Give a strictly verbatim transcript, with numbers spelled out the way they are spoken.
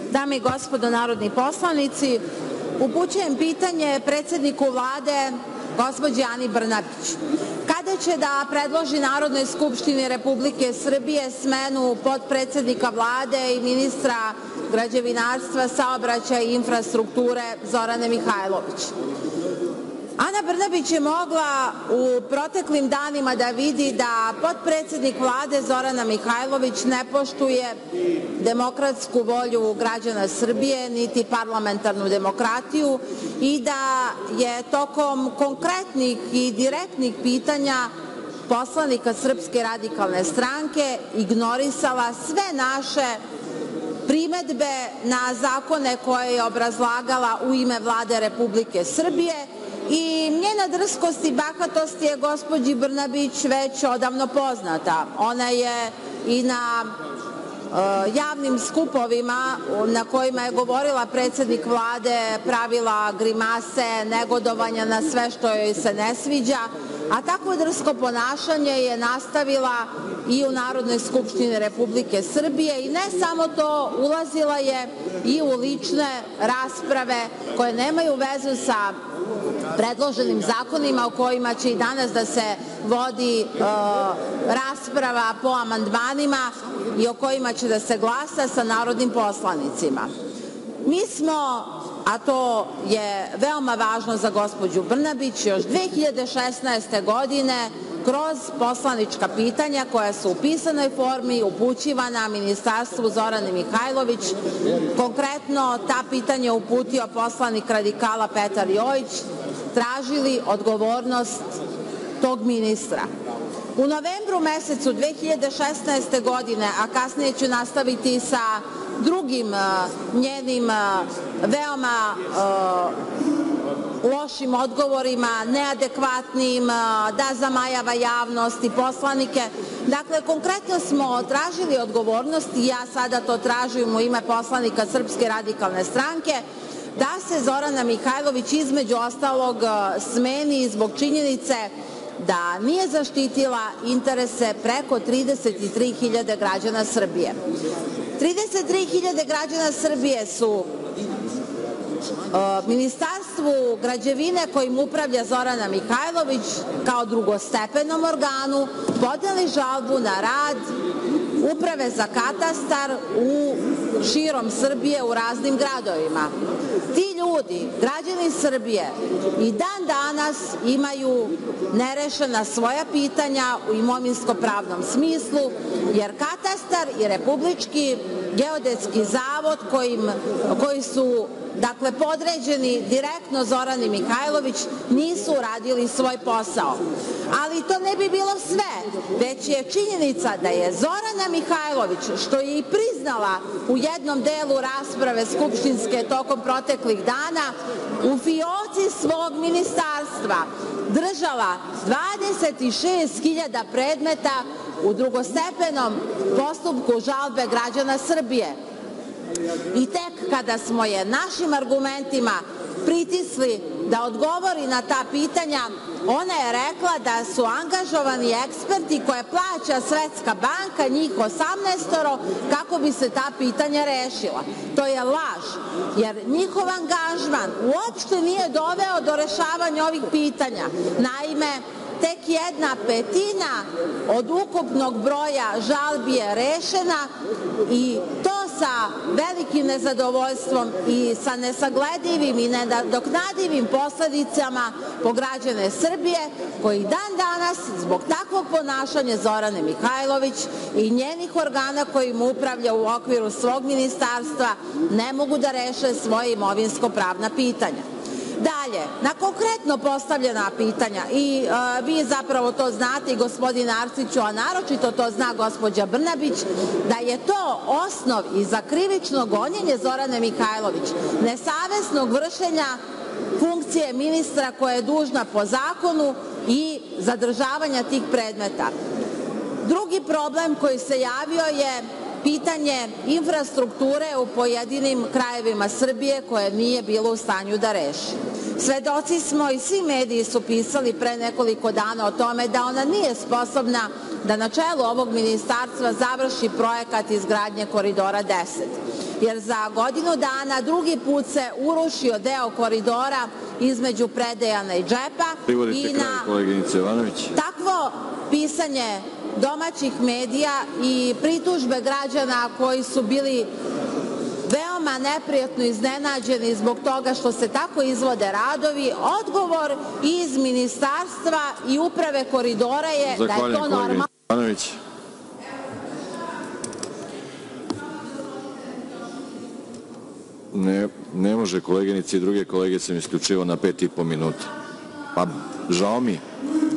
Dame i gospodo narodni poslanici, upućujem pitanje predsedniku Vlade, gospođi Ani Brnabić. Kada će da predloži Narodnoj skupštini Republike Srbije smenu potpredsednika Vlade i ministra građevinarstva, saobraćaja i infrastrukture Zorane Mihajlović? Ana Brnabić je mogla u proteklim danima da vidi da potpredsednik Vlade Zorana Mihajlović ne poštuje demokratsku volju građana Srbije, niti parlamentarnu demokratiju i da je tokom konkretnih i direktnih pitanja poslanika Srpske radikalne stranke ignorisala sve naše primedbe na zakone koje je obrazlagala u ime Vlade Republike Srbije. I njena drskost i bahatost je gospođi Brnabić već odavno poznata. Ona je i na uh, javnim skupovima na kojima je govorila predsednik Vlade pravila grimase, negodovanja na sve što joj se ne sviđa, a takvo drsko ponašanje je nastavila i u Narodnoj skupštini Republike Srbije i ne samo to, ulazila je i u lične rasprave koje nemaju vezu sa predloženim zakonima o kojima će i danas da se vodi uh, rasprava po amandmanima i o kojima će da se glasa sa narodnim poslanicima. Mi smo, a to je veoma važno za gospođu Brnabić, još dve hiljade šesnaeste. godine kroz poslanička pitanja koja su u pisanoj formi upućivana Ministarstvu Zorane Mihajlović, konkretno ta pitanja uputio poslanik radikala Petar Jojić, tražili odgovornost tog ministra. U novembru mesecu dve hiljade šesnaeste. godine, a kasnije ću nastaviti sa drugim uh, njenim uh, veoma uh, lošim odgovorima, neadekvatnim, uh, da zamajava javnost i poslanike. Dakle, konkretno smo tražili odgovornost i ja sada to tražim u ime poslanika Srpske radikalne stranke, da se Zorana Mihajlović između ostalog smeni zbog činjenice da nije zaštitila interese preko trideset tri hiljade građana Srbije. trideset tri hiljade građana Srbije su Ministarstvu građevine kojim upravlja Zorana Mihajlović kao drugostepenom organu podneli žalbu na rad Uprave za katastar u širom Srbije u raznim gradovima. Ti ljudi, građani Srbije, i dan danas imaju nerešena svoja pitanja u imovinsko-pravnom smislu, jer katastar i Republički geodetski zavod kojim, koji su dakle podređeni direktno Zorani Mihajlović nisu uradili svoj posao. Ali to ne bi bilo sve, već je činjenica da je Zorana Mihajlović, što je i priznala u jednom delu rasprave skupštinske tokom proteklih dana, u fioci svog ministarstva držala dvadeset šest hiljada predmeta u drugostepenom postupku žalbe građana Srbije. I tek kada smo je našim argumentima pritisli da odgovori na ta pitanja, ona je rekla da su angažovani eksperti koje plaća Svetska banka, njih osamnaestoro, kako bi se ta pitanja rešila. To je laž, jer njihov angažman uopšte nije doveo do rešavanja ovih pitanja. Naime, tek jedna petina od ukupnog broja žalbi je rešena i to sa velikim nezadovoljstvom i sa nesagledivim i nenadoknadivim posledicama po građane Srbije, koji dan danas zbog takvog ponašanja Zorane Mihajlović i njenih organa kojim upravlja u okviru svog ministarstva ne mogu da reše svoje imovinsko-pravna pitanja. Dalje, na konkretno postavljena pitanja, i uh, vi zapravo to znate i gospodin Arsiću, a naročito to zna gospođa Brnabić, da je to osnov i za krivično gonjenje Zorane Mihajlović, nesavesnog vršenja funkcije ministra koja je dužna po zakonu i zadržavanja tih predmeta. Drugi problem koji se javio je pitanje infrastrukture u pojedinim krajevima Srbije koje nije bilo u stanju da reši. Svedoci smo i svi mediji su pisali pre nekoliko dana o tome da ona nije sposobna da na čelu ovog ministarstva završi projekat izgradnje Koridora deset. jer za godinu dana drugi put se urušio deo koridora između Predejana i Džepa i na takvo pisanje domaćih medija i pritužbe građana koji su bili veoma neprijatno iznenađeni zbog toga što se tako izvode radovi, odgovor iz Ministarstva i Uprave koridora je da je to normalno. Ne, ne može koleginici i druge kolege sam isključivo na pet i po minuta. Pa, žao mi.